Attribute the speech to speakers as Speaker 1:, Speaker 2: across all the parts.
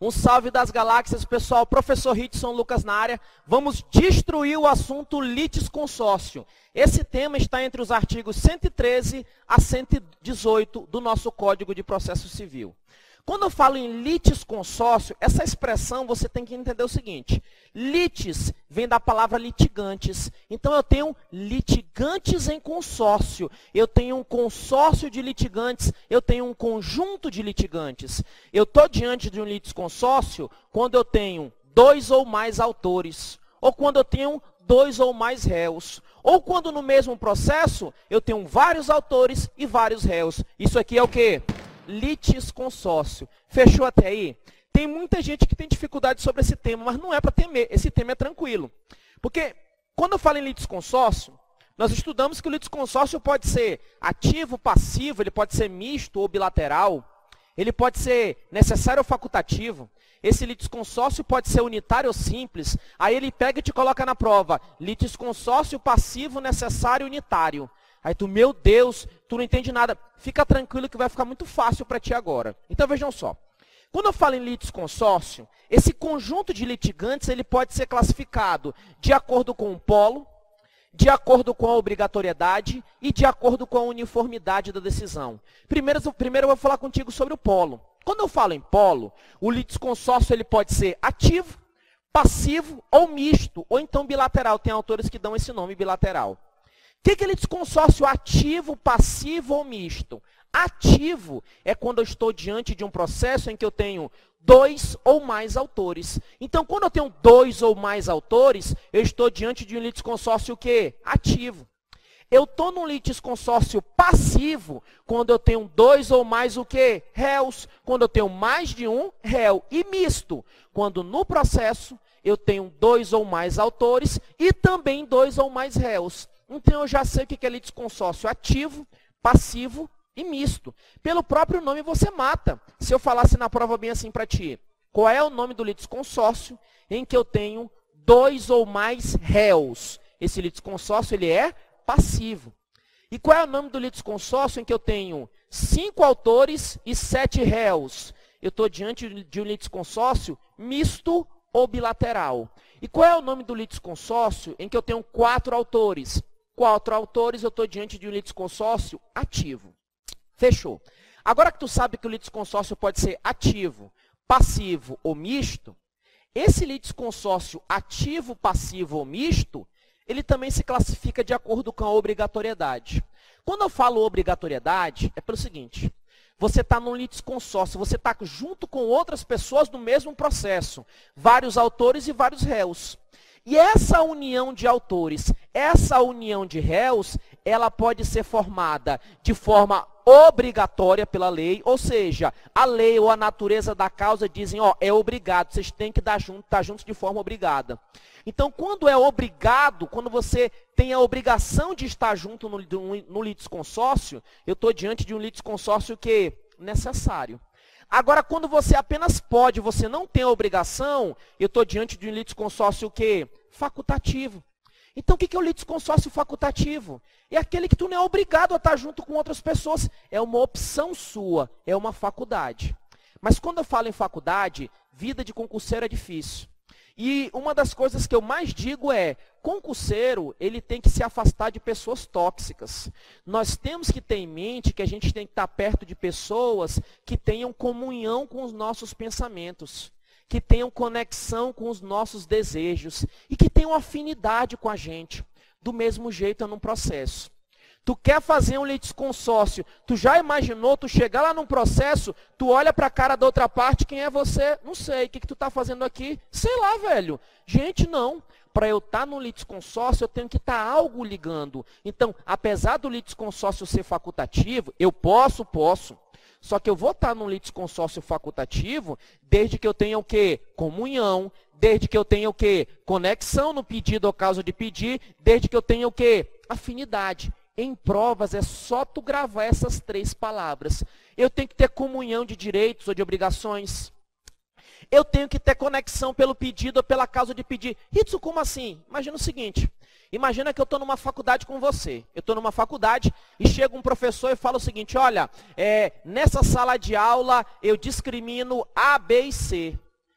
Speaker 1: Um salve das galáxias, pessoal. Professor Ritson Lucas na área. Vamos destruir o assunto litisconsórcio. Esse tema está entre os artigos 113 a 118 do nosso Código de Processo Civil. Quando eu falo em litisconsórcio, essa expressão você tem que entender o seguinte. Litis vem da palavra litigantes. Então eu tenho litigantes em consórcio. Eu tenho um consórcio de litigantes. Eu tenho um conjunto de litigantes. Eu estou diante de um litisconsórcio quando eu tenho dois ou mais autores. Ou quando eu tenho dois ou mais réus. Ou quando no mesmo processo eu tenho vários autores e vários réus. Isso aqui é o quê? Litisconsórcio. Fechou até aí? Tem muita gente que tem dificuldade sobre esse tema, mas não é para temer. Esse tema é tranquilo. Porque quando eu falo em litisconsórcio, nós estudamos que o litisconsórcio pode ser ativo, passivo, ele pode ser misto ou bilateral, ele pode ser necessário ou facultativo. Esse litisconsórcio pode ser unitário ou simples. Aí ele pega e te coloca na prova. Litisconsórcio passivo, necessário, unitário. Aí tu, meu Deus, tu não entende nada. Fica tranquilo que vai ficar muito fácil para ti agora. Então vejam só. Quando eu falo em litisconsórcio, esse conjunto de litigantes ele pode ser classificado de acordo com o polo, de acordo com a obrigatoriedade e de acordo com a uniformidade da decisão. Primeiro eu vou falar contigo sobre o polo. Quando eu falo em polo, o litisconsórcio ele pode ser ativo, passivo ou misto, ou então bilateral. Tem autores que dão esse nome bilateral. O que é litisconsórcio ativo, passivo ou misto? Ativo é quando eu estou diante de um processo em que eu tenho dois ou mais autores. Então, quando eu tenho dois ou mais autores, eu estou diante de um litisconsórcio o quê? Ativo. Eu estou num litisconsórcio passivo quando eu tenho dois ou mais o quê? Réus. Quando eu tenho mais de um réu. E misto, quando no processo eu tenho dois ou mais autores e também dois ou mais réus. Então eu já sei o que é litisconsórcio ativo, passivo e misto. Pelo próprio nome você mata. Se eu falasse na prova bem assim para ti, qual é o nome do litisconsórcio em que eu tenho dois ou mais réus? Esse litisconsórcio ele é passivo. E qual é o nome do litisconsórcio em que eu tenho 5 autores e 7 réus? Eu estou diante de um litisconsórcio misto ou bilateral. E qual é o nome do litisconsórcio em que eu tenho 4 autores? 4 autores, eu estou diante de um litisconsórcio ativo. Fechou. Agora que tu sabe que o litisconsórcio pode ser ativo, passivo ou misto, esse litisconsórcio ativo, passivo ou misto, ele também se classifica de acordo com a obrigatoriedade. Quando eu falo obrigatoriedade, é pelo seguinte, você está num litisconsórcio, você está junto com outras pessoas no mesmo processo, vários autores e vários réus. E essa união de autores, essa união de réus, ela pode ser formada de forma obrigatória pela lei, ou seja, a lei ou a natureza da causa dizem, ó, é obrigado, vocês têm que estar juntos de forma obrigada. Então, quando é obrigado, quando você tem a obrigação de estar junto no litisconsórcio, eu estou diante de um litisconsórcio que é necessário. Agora, quando você apenas pode, você não tem a obrigação, eu estou diante de um litisconsórcio que facultativo. Então, o que é o litisconsórcio facultativo? É aquele que tu não é obrigado a estar junto com outras pessoas. É uma opção sua, é uma faculdade. Mas quando eu falo em faculdade, vida de concurseiro é difícil. E uma das coisas que eu mais digo é, concurseiro, ele tem que se afastar de pessoas tóxicas. Nós temos que ter em mente que a gente tem que estar perto de pessoas que tenham comunhão com os nossos pensamentos, que tenham conexão com os nossos desejos e que tenham afinidade com a gente. Do mesmo jeito é num processo. Tu quer fazer um litisconsórcio, tu já imaginou, tu chegar lá num processo, tu olha para a cara da outra parte, quem é você? Não sei, o que tu está fazendo aqui? Sei lá, velho. Gente, não. Para eu estar no litisconsórcio, eu tenho que estar algo ligando. Então, apesar do litisconsórcio ser facultativo, eu posso. Só que eu vou estar num litisconsórcio facultativo desde que eu tenha o quê? Comunhão, desde que eu tenha o quê? Conexão no pedido ou causa de pedir, desde que eu tenha o quê? Afinidade. Em provas é só tu gravar essas 3 palavras. Eu tenho que ter comunhão de direitos ou de obrigações. Eu tenho que ter conexão pelo pedido ou pela causa de pedir. Isso como assim? Imagina o seguinte. Imagina que eu estou numa faculdade com você. Eu estou numa faculdade e chega um professor e fala o seguinte, olha, nessa sala de aula eu discrimino A, B e C.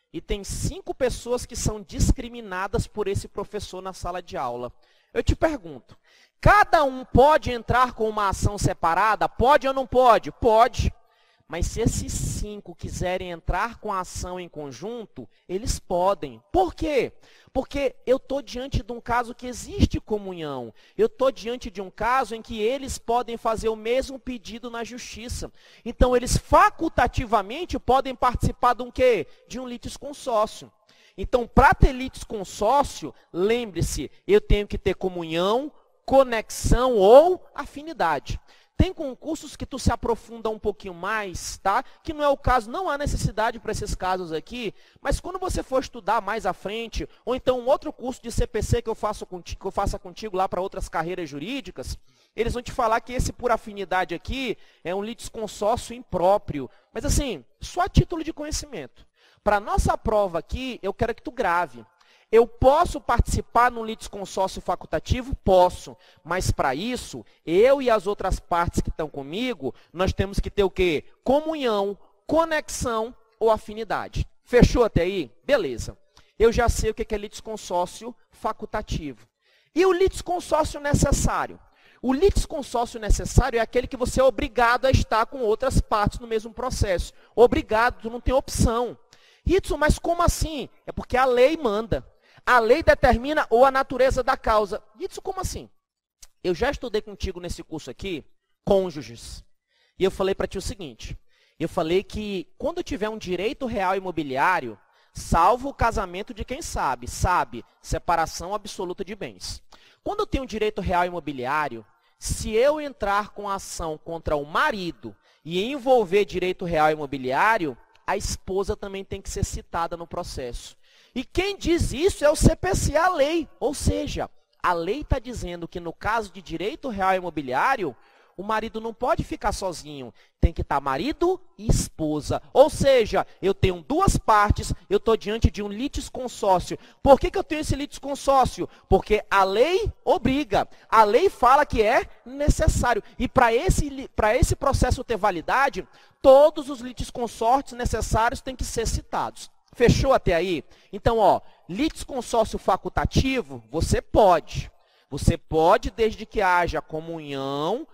Speaker 1: e tem 5 pessoas que são discriminadas por esse professor na sala de aula. Eu te pergunto, cada um pode entrar com uma ação separada? Pode ou não pode? Pode. Mas se esses 5 quiserem entrar com a ação em conjunto, eles podem. Por quê? Porque eu estou diante de um caso que existe comunhão. Eu estou diante de um caso em que eles podem fazer o mesmo pedido na justiça. Então, eles facultativamente podem participar de um quê? De um litisconsórcio. Então, para ter litisconsórcio, lembre-se, eu tenho que ter comunhão, conexão ou afinidade. Tem concursos que tu se aprofunda um pouquinho mais, tá? Que não é o caso, não há necessidade para esses casos aqui, mas quando você for estudar mais à frente, ou então um outro curso de CPC que eu faça contigo lá para outras carreiras jurídicas, eles vão te falar que esse por afinidade aqui é um litisconsórcio impróprio. Mas assim, só a título de conhecimento. Para a nossa prova aqui, eu quero que tu grave. Eu posso participar num litisconsórcio facultativo? Posso. Mas para isso, eu e as outras partes que estão comigo, nós temos que ter o quê? Comunhão, conexão ou afinidade. Fechou até aí? Beleza. Eu já sei o que é litisconsórcio facultativo. E o litisconsórcio necessário? O litisconsórcio necessário é aquele que você é obrigado a estar com outras partes no mesmo processo. Obrigado, tu não tem opção. Ritson, mas como assim? É porque a lei manda. A lei determina ou a natureza da causa. Ritson, como assim? Eu já estudei contigo nesse curso aqui, cônjuges. E eu falei para ti o seguinte. Eu falei que quando tiver um direito real imobiliário, salvo o casamento de quem sabe, separação absoluta de bens. Quando eu tenho um direito real imobiliário, se eu entrar com ação contra o marido e envolver direito real imobiliário, a esposa também tem que ser citada no processo. E quem diz isso é o CPC, a lei. Ou seja, a lei está dizendo que no caso de direito real imobiliário, o marido não pode ficar sozinho. Tem que estar marido e esposa. Ou seja, eu tenho duas partes, eu estou diante de um litisconsórcio. Por que eu tenho esse litisconsórcio? Porque a lei obriga. A lei fala que é necessário. E para esse processo ter validade, todos os litisconsórcios necessários têm que ser citados. Fechou até aí? Então, litisconsórcio facultativo, você pode. Você pode desde que haja comunhão,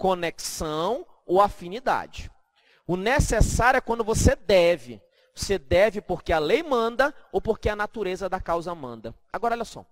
Speaker 1: conexão ou afinidade. O necessário é quando você deve. Você deve porque a lei manda ou porque a natureza da causa manda. Agora, olha só.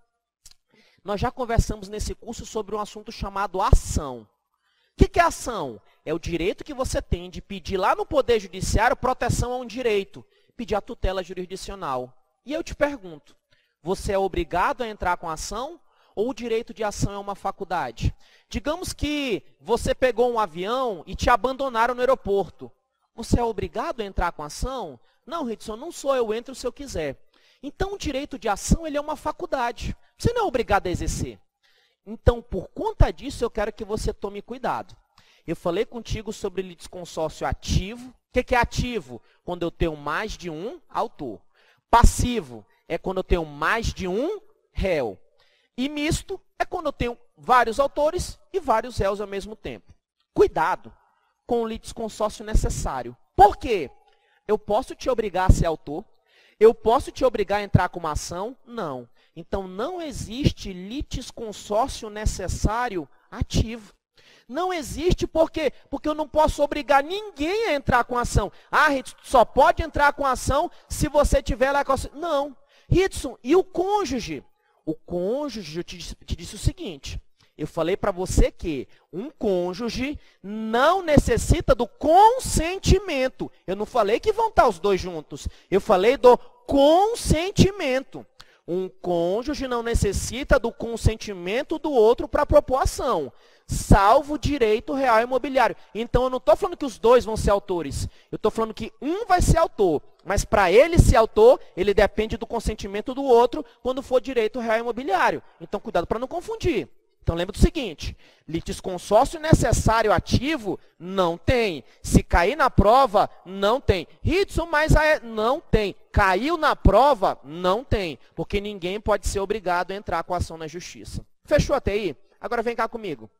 Speaker 1: Nós já conversamos nesse curso sobre um assunto chamado ação. O que é ação? É o direito que você tem de pedir lá no Poder Judiciário proteção a um direito. Pedir a tutela jurisdicional. E eu te pergunto, você é obrigado a entrar com a ação ou o direito de ação é uma faculdade? Digamos que você pegou um avião e te abandonaram no aeroporto. Você é obrigado a entrar com a ação? Não, Ritson, não sou, eu entro se eu quiser. Então, o direito de ação ele é uma faculdade. Você não é obrigado a exercer. Então, por conta disso, eu quero que você tome cuidado. Eu falei contigo sobre litisconsórcio ativo. O que é ativo? Quando eu tenho mais de um autor. Passivo é quando eu tenho mais de um réu. E misto é quando eu tenho vários autores e vários réus ao mesmo tempo. Cuidado com o litisconsórcio necessário. Por quê? Eu posso te obrigar a ser autor? Eu posso te obrigar a entrar com uma ação? Não. Então, não existe litisconsórcio necessário ativo. Não existe por quê? Porque eu não posso obrigar ninguém a entrar com ação. Ah, Ritson, só pode entrar com ação se você tiver lá com a... Não. Ritson, e o cônjuge? O cônjuge, eu te disse o seguinte. Eu falei para você que um cônjuge não necessita do consentimento. Eu não falei que vão estar os dois juntos. Eu falei do consentimento. Um cônjuge não necessita do consentimento do outro para propor ação, salvo o direito real imobiliário. Então, eu não estou falando que os dois vão ser autores. Eu estou falando que um vai ser autor. Mas para ele ser autor, ele depende do consentimento do outro quando for direito real imobiliário. Então, cuidado para não confundir. Então, lembra do seguinte, litisconsórcio necessário ativo não tem. Se cair na prova, não tem. Ritson, mas não tem. Caiu na prova, não tem. Porque ninguém pode ser obrigado a entrar com a ação na justiça. Fechou até aí? Agora vem cá comigo.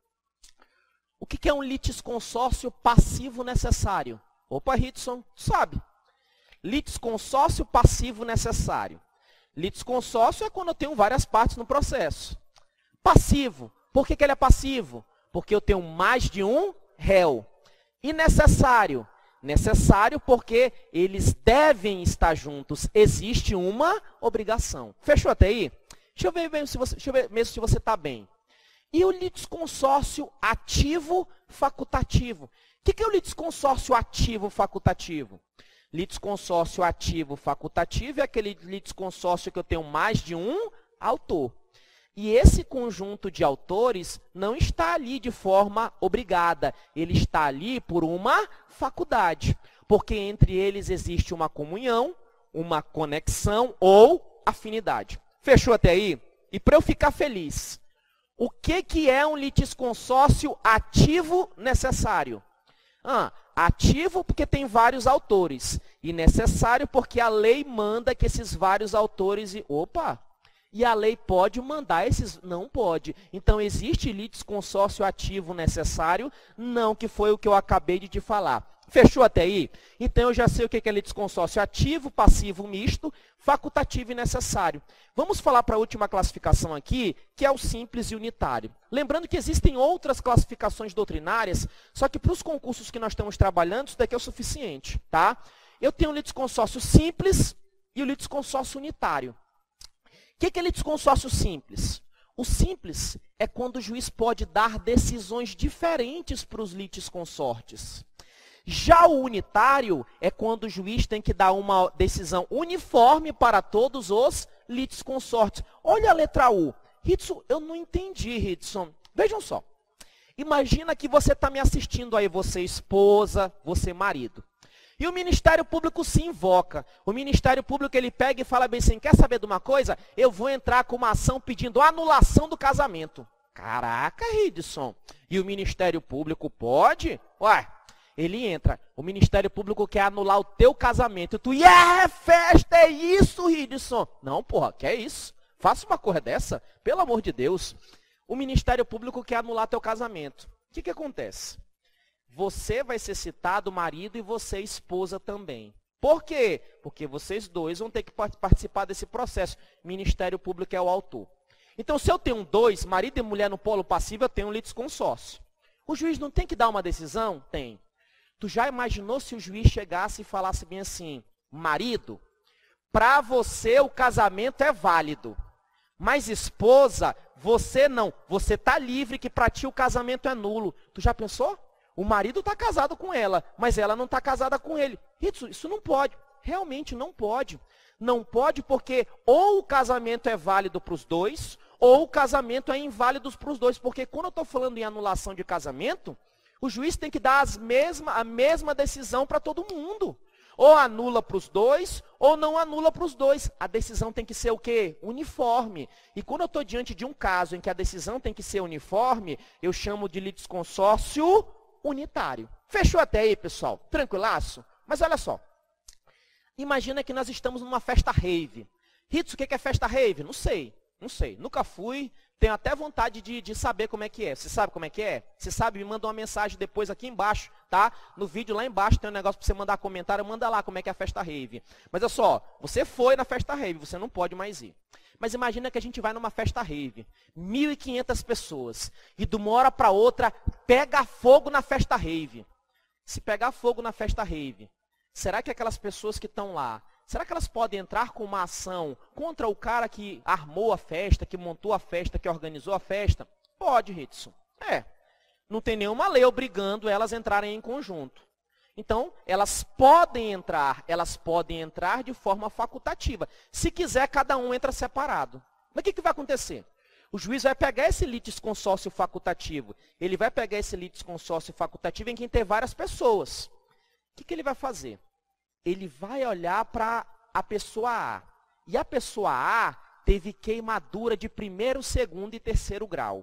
Speaker 1: O que é um litisconsórcio passivo necessário? Opa, Ritson, sabe. Litisconsórcio passivo necessário. Litisconsórcio é quando eu tenho várias partes no processo. Passivo. Por que ele é passivo? Porque eu tenho mais de um réu. E necessário? Necessário porque eles devem estar juntos. Existe uma obrigação. Fechou até aí? Deixa eu ver mesmo se você está bem. E o litisconsórcio ativo facultativo? O que é o litisconsórcio ativo facultativo? Litisconsórcio ativo facultativo é aquele litisconsórcio que eu tenho mais de um autor. E esse conjunto de autores não está ali de forma obrigada. Ele está ali por uma faculdade. Porque entre eles existe uma comunhão, uma conexão ou afinidade. Fechou até aí? E para eu ficar feliz, o que é um litisconsórcio ativo necessário? Ativo porque tem vários autores. E necessário porque a lei manda que esses vários autores... E a lei pode mandar esses... Não pode. Então, existe litisconsórcio ativo necessário? Não, que foi o que eu acabei de te falar. Fechou até aí? Então, eu já sei o que é litisconsórcio ativo, passivo, misto, facultativo e necessário. Vamos falar para a última classificação aqui, que é o simples e unitário. Lembrando que existem outras classificações doutrinárias, só que para os concursos que nós estamos trabalhando, isso daqui é o suficiente, tá? Eu tenho o litisconsórcio simples e o litisconsórcio unitário. O que é litisconsórcio simples? O simples é quando o juiz pode dar decisões diferentes para os litisconsortes. Já o unitário é quando o juiz tem que dar uma decisão uniforme para todos os litisconsortes. Olha a letra U. Ritson, eu não entendi, Ritson. Vejam só. Imagina que você está me assistindo aí, você esposa, você marido. E o Ministério Público se invoca. O Ministério Público ele pega e fala bem assim, quer saber de uma coisa? Eu vou entrar com uma ação pedindo anulação do casamento. Caraca, Ridson. E o Ministério Público pode? Ele entra. O Ministério Público quer anular o teu casamento. E tu, festa, é isso, Ridson. Não, porra, que é isso? Faça uma coisa dessa, pelo amor de Deus. O Ministério Público quer anular teu casamento. O que acontece? Você vai ser citado, marido, e você, esposa, também. Por quê? Porque vocês dois vão ter que participar desse processo. O Ministério Público é o autor. Então, se eu tenho dois, marido e mulher no polo passivo, eu tenho um litisconsórcio. O juiz não tem que dar uma decisão? Tem. Tu já imaginou se o juiz chegasse e falasse bem assim, marido, para você o casamento é válido, mas esposa, você não. Você está livre que para ti o casamento é nulo. Tu já pensou? O marido está casado com ela, mas ela não está casada com ele. Isso não pode. Realmente não pode. Não pode porque ou o casamento é válido para os dois, ou o casamento é inválido para os dois. Porque quando eu estou falando em anulação de casamento, o juiz tem que dar a mesma decisão para todo mundo. Ou anula para os dois, ou não anula para os dois. A decisão tem que ser o quê? Uniforme. E quando eu estou diante de um caso em que a decisão tem que ser uniforme, eu chamo de litisconsórcio unitário. Fechou até aí, pessoal? Tranquilaço? Mas olha só. Imagina que nós estamos numa festa rave. Ritz, o que é festa rave? Não sei. Nunca fui. Tenho até vontade de saber como é que é. Você sabe como é que é? Se sabe, me manda uma mensagem depois aqui embaixo, tá? No vídeo lá embaixo tem um negócio para você mandar comentário. Manda lá como é que é a festa rave. Mas olha só, você foi na festa rave, você não pode mais ir. Mas imagina que a gente vai numa festa rave, 1.500 pessoas, e de uma hora para outra pega fogo na festa rave. Se pegar fogo na festa rave, será que aquelas pessoas que estão lá, será que elas podem entrar com uma ação contra o cara que armou a festa, que montou a festa, que organizou a festa? Pode, Ritson. Não tem nenhuma lei obrigando elas a entrarem em conjunto. Então, elas podem entrar de forma facultativa. Se quiser, cada um entra separado. Mas o que vai acontecer? O juiz vai pegar esse litisconsórcio facultativo. Ele vai pegar esse litisconsórcio facultativo em quem tem várias pessoas. O que ele vai fazer? Ele vai olhar para a pessoa A. E a pessoa A teve queimadura de primeiro, segundo e terceiro grau.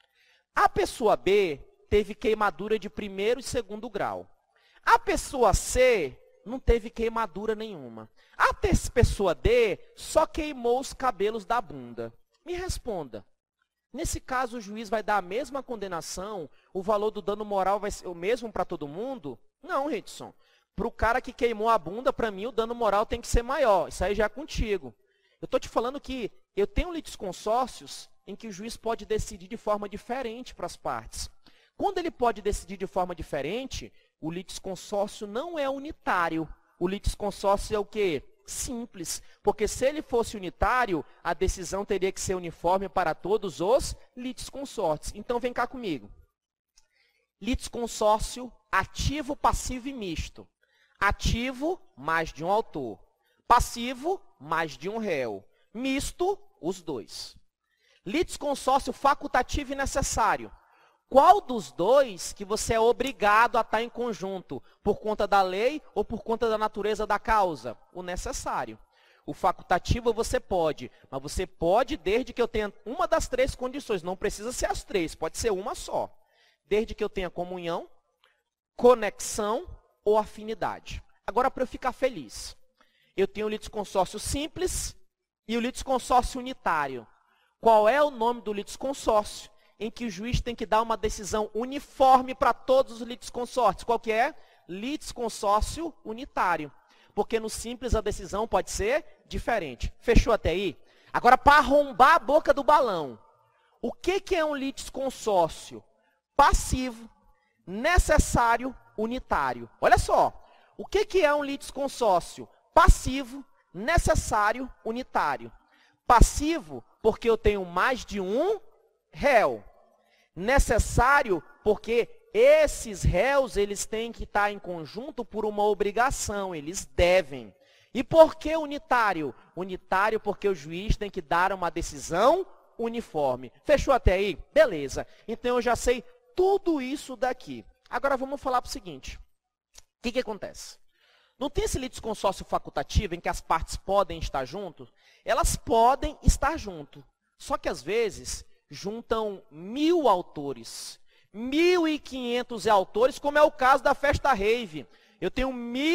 Speaker 1: A pessoa B teve queimadura de primeiro e segundo grau. A pessoa C não teve queimadura nenhuma. A pessoa D só queimou os cabelos da bunda. Me responda. Nesse caso, o juiz vai dar a mesma condenação? O valor do dano moral vai ser o mesmo para todo mundo? Não, Ritson. Para o cara que queimou a bunda, para mim o dano moral tem que ser maior. Isso aí já é contigo. Eu estou te falando que eu tenho litisconsórcios em que o juiz pode decidir de forma diferente para as partes. Quando ele pode decidir de forma diferente, o litisconsórcio não é unitário. O litisconsórcio é o quê? Simples. Porque se ele fosse unitário, a decisão teria que ser uniforme para todos os litisconsórcios. Então vem cá comigo. Litisconsórcio ativo, passivo e misto. Ativo, mais de um autor. Passivo, mais de um réu. Misto, os dois. Litisconsórcio facultativo e necessário. Qual dos dois que você é obrigado a estar em conjunto? Por conta da lei ou por conta da natureza da causa? O necessário. O facultativo você pode, mas você pode desde que eu tenha uma das três condições. Não precisa ser as três, pode ser uma só. Desde que eu tenha comunhão, conexão ou afinidade. Agora, para eu ficar feliz, eu tenho o litisconsórcio simples e o litisconsórcio unitário. Qual é o nome do litisconsórcio em que o juiz tem que dar uma decisão uniforme para todos os litisconsórcios? Qual que é? Litisconsórcio unitário. Porque no simples a decisão pode ser diferente. Fechou até aí? Agora, para arrombar a boca do balão, o que é um litisconsórcio? Passivo, necessário, unitário. Olha só, o que é um litisconsórcio? Passivo, necessário, unitário. Passivo, porque eu tenho mais de um réu. Necessário, porque esses réus, eles têm que estar em conjunto por uma obrigação, eles devem. E por que unitário? Unitário porque o juiz tem que dar uma decisão uniforme. Fechou até aí? Beleza. Então eu já sei tudo isso daqui. Agora vamos falar para o seguinte. O que acontece? Não tem esse litisconsórcio facultativo em que as partes podem estar juntas? Elas podem estar junto. Só que às vezes juntam 1000 autores, 1.500 autores, como é o caso da festa rave. Eu tenho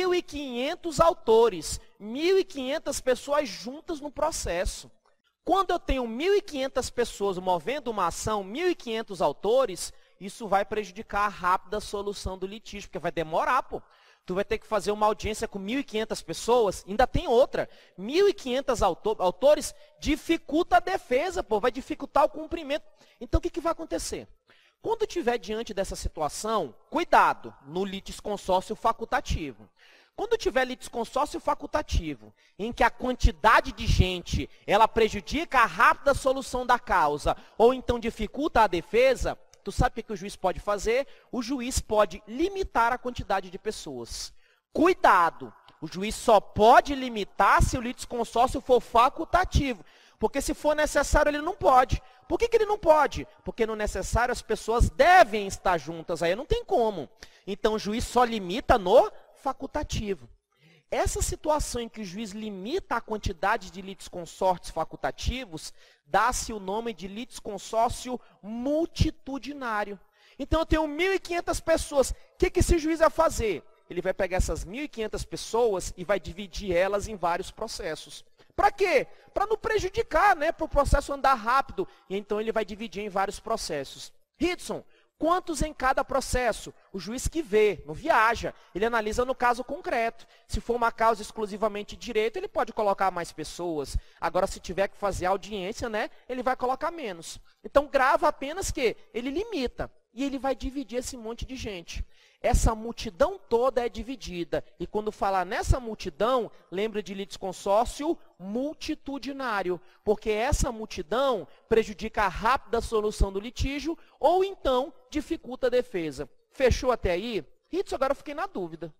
Speaker 1: 1.500 autores, 1.500 pessoas juntas no processo. Quando eu tenho 1.500 pessoas movendo uma ação, 1.500 autores, isso vai prejudicar a rápida solução do litígio, porque vai demorar, pô. Tu vai ter que fazer uma audiência com 1.500 pessoas, ainda tem outra. 1.500 autores dificulta a defesa, pô, vai dificultar o cumprimento. Então, o que vai acontecer? Quando estiver diante dessa situação, cuidado no litisconsórcio facultativo. Quando tiver litisconsórcio facultativo, em que a quantidade de gente, ela prejudica a rápida solução da causa, ou então dificulta a defesa, tu sabe o que o juiz pode fazer? O juiz pode limitar a quantidade de pessoas. Cuidado, o juiz só pode limitar se o litisconsórcio for facultativo. Porque se for necessário, ele não pode. Por que ele não pode? Porque no necessário as pessoas devem estar juntas, aí não tem como. Então o juiz só limita no facultativo. Essa situação em que o juiz limita a quantidade de litisconsórcios facultativos, dá-se o nome de litisconsórcio multitudinário. Então eu tenho 1.500 pessoas. O que esse juiz vai fazer? Ele vai pegar essas 1.500 pessoas e vai dividir elas em vários processos. Para quê? Para não prejudicar, né? Para o processo andar rápido. E então ele vai dividir em vários processos. Hudson, quantos em cada processo? O juiz que vê, não viaja. Ele analisa no caso concreto. Se for uma causa exclusivamente de direito, ele pode colocar mais pessoas. Agora, se tiver que fazer audiência, né? Ele vai colocar menos. Então, grava apenas que ele limita. E ele vai dividir esse monte de gente. Essa multidão toda é dividida. E quando falar nessa multidão, lembra de litisconsórcio multitudinário. Porque essa multidão prejudica a rápida solução do litígio ou então dificulta a defesa. Fechou até aí? Isso agora eu fiquei na dúvida.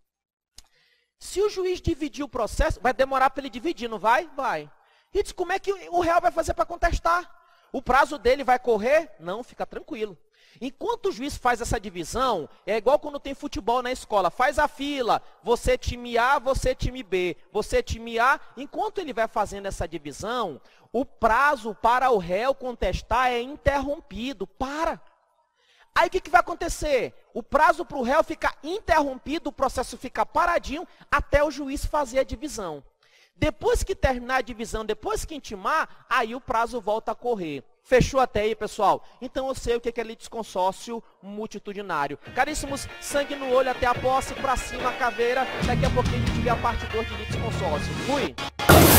Speaker 1: Se o juiz dividir o processo, vai demorar para ele dividir, não vai? Vai. Isso, como é que o réu vai fazer para contestar? O prazo dele vai correr? Não, fica tranquilo. Enquanto o juiz faz essa divisão, é igual quando tem futebol na escola. Faz a fila, você time A, você time B, você time A. Enquanto ele vai fazendo essa divisão, o prazo para o réu contestar é interrompido. Para. Aí o que vai acontecer? O prazo para o réu fica interrompido, o processo fica paradinho até o juiz fazer a divisão. Depois que terminar a divisão, depois que intimar, aí o prazo volta a correr. Fechou até aí, pessoal? Então eu sei o que é litisconsórcio multitudinário. Caríssimos, sangue no olho até a posse, pra cima a caveira. Daqui a pouquinho a gente vê a parte 2 de litisconsórcio. Fui!